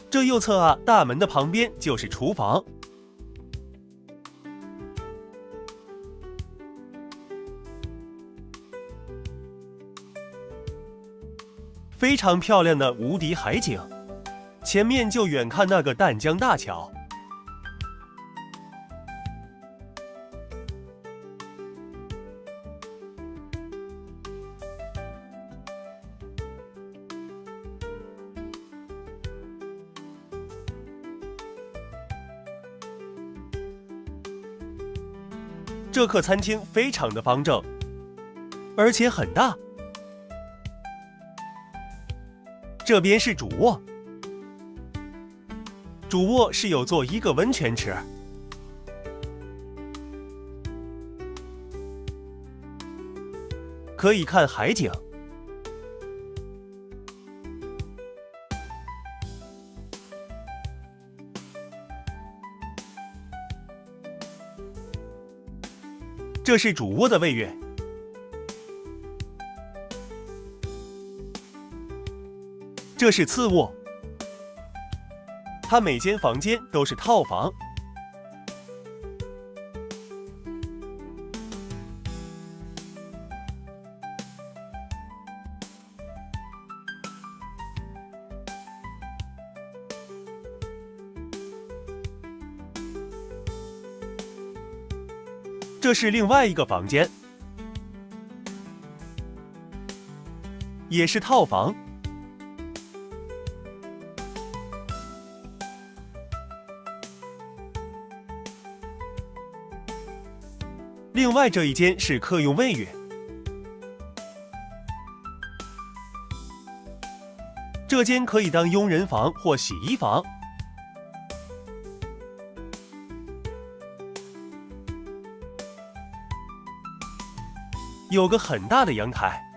这右侧啊，大门的旁边就是厨房。非常漂亮的无敌海景，前面就远看那个淡江大桥。这客餐厅非常的方正，而且很大。这边是主卧，主卧是有做一个温泉池，可以看海景。这是主卧的卫浴，这是次卧，它每间房间都是套房。这是另外一个房间，也是套房。另外这一间是客用卫浴，这间可以当佣人房或洗衣房。有个很大的阳台。